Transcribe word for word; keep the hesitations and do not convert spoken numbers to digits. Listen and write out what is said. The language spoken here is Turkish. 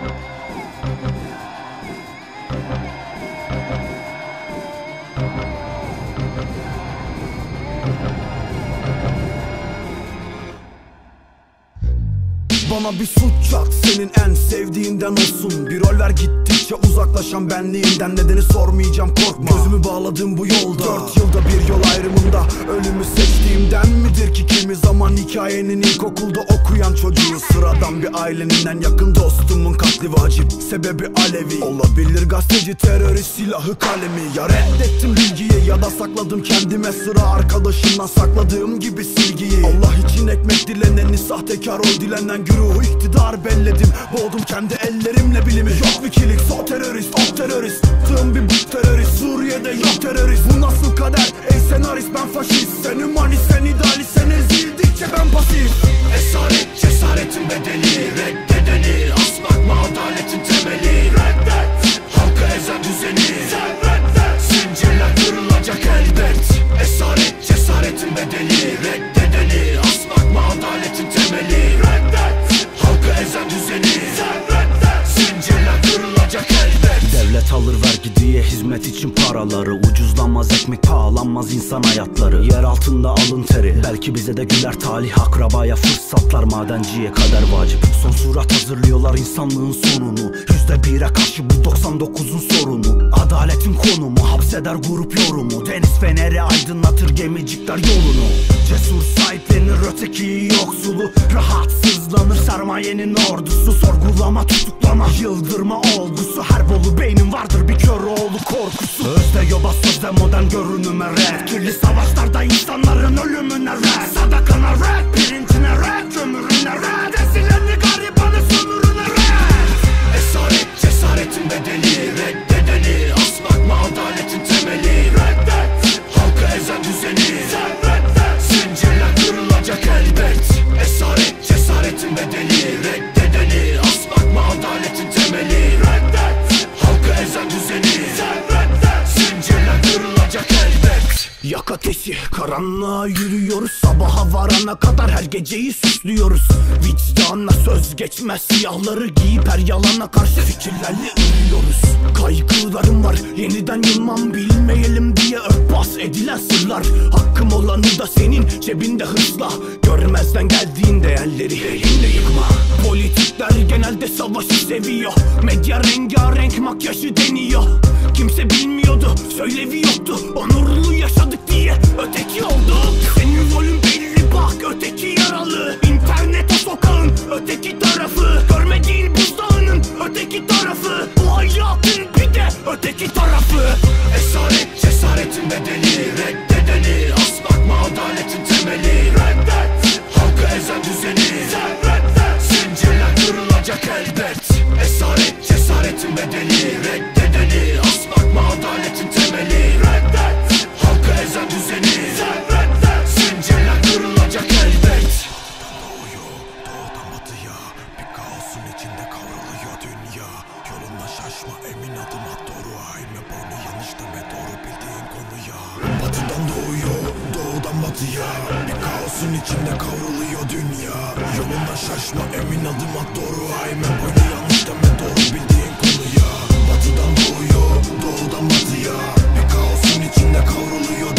Bana bir suç çak, senin en sevdiğinden olsun. Bir rol ver gittikçe uzaklaşan benliğinden. Nedeni sormayacağım, korkma. Gözümü bağladım bu yolda. Dört yılda bir yol ayrımında. Ölümü seçtiğimden midir ki kimi zaman hikayenin ilkokulda okuyan çocuğu. Sıradan bir ailenin en yakın dostumun katli vacip. Sebebi Alevi. Olabilir gazeteci, terörist, silahı, kalemi. Ya reddettim bilgiyi ya da sakladım kendime. Sıra arkadaşımdan sakladığım gibi silgiyi. Allah için ekmek dileneni, sahtekar ol dilenen güruhu iktidar belledim. Boğdum kendi ellerimle bilimi. Yok wikileaks, o terörist, o terörist. Tığım bir bu terörist, Suriye'de yok terörist. Bu nasıl kader ey senarist, ben faşist. Sen humanist, sen idealist, sen ezildikçe ben pasif. Esaret cesaretin bedeli, reddedeni asmak mı adaletin temeli? Reddet halka ezen düzeni, sen reddet. Zincirler kırılacak elbet. Esaret cesaretin bedeli, reddedeni asmak mı adaletin temeli? Reddet halka ezen düzeni, sen reddet. Zincirler kırılacak elbet. Devlet alır vergi diye hizmet için paraları. Ucuzlanmaz ekmek, pahalanmaz insan hayatları. Yer altında alın teri, belki bize de güler talih. Akrabaya fırsatlar, madenciye kader vacip. Son surat hazırlıyorlar insanlığın sonunu. Yüzde bire karşı bu doksan dokuzun sorunu. Adaletin konumu hapseder grup yorumu. Deniz feneri aydınlatır gemicikler yolunu. Cesur sahiplenir ötekiyi yoksulu. Rahatsızlanır sermayenin ordusu. Sorgulama, tutuklama, yıldırma olgusu. Her bolu beynin vardır bir kör oğlu korkusu. Özde yoba sözde modern görünüme rap. Kirli savaşlarda insanların ölümüne rap. Sadakana rap, pirincine rap, kömürüne rap. Ezilenli garibanı sömürüne rap. Esaret cesaretin bedeli, reddedeni asmak mı adaletin temeli? Reddet halka ezen düzeni, sen reddet. Zincirler kırılacak elbet. Esaret cesaretin bedeli, reddedeni asmak mı adaletin temeli? Reddet halka ezen düzeni, sen reddet. Zincirler kırılacak elbet. Yak ateşi, karanlığa yürüyoruz. Sabaha varana kadar her geceyi süslüyoruz. Vicdanla söz geçmez, siyahları giyip her yalana karşı fikirlerle ölüyoruz. Kaygılarım var, yeniden yılmam bilmeyelim diye örtbas edilen sırlar. Hakkım olanı da senin cebinde hırsla. Görmezden geldiğin değerleri elinde yıkma. Politikler genelde savaşı seviyor. Medya rengarenk makyajı deniyor. Kimse bilmiyordu, söylevi yoktu. Onurlu yaşadık diye öteki olduk. Senin rolün belli bak, öteki yaralı. İnternete sokağın öteki tarafı. Görmediğin buzdağının öteki tarafı. Bu hayatın bir de öteki tarafı. Esaret cesaretin bedeli, reddedeni asmak mı adaletin temeli? Reddet halka ezen düzeni, sen reddet. Zincirler kırılacak elbet. Esaret cesaretin bedeli, reddedeni asmak mı adaletin temeli? Reddet halka ezen düzeni, sen reddet. Zincirler kırılacak elbet. Doğuyor, doğudan batıya. Bir kaosun içinde kavruluyor dünya. Yolundan şaşma, emin adım at, doğru ayme boynu. Yanlış deme, doğru bildiğin konuya. Batıdan doğuyor, doğudan batıya. Bir kaosun içinde kavruluyor dünya. Yolundan şaşma, emin adım at, doğru ayme boynu. Yanlış deme, doğru bildiğin konuya. Batıdan doğuyor, doğudan batıya. Bir kaosun içinde kavruluyor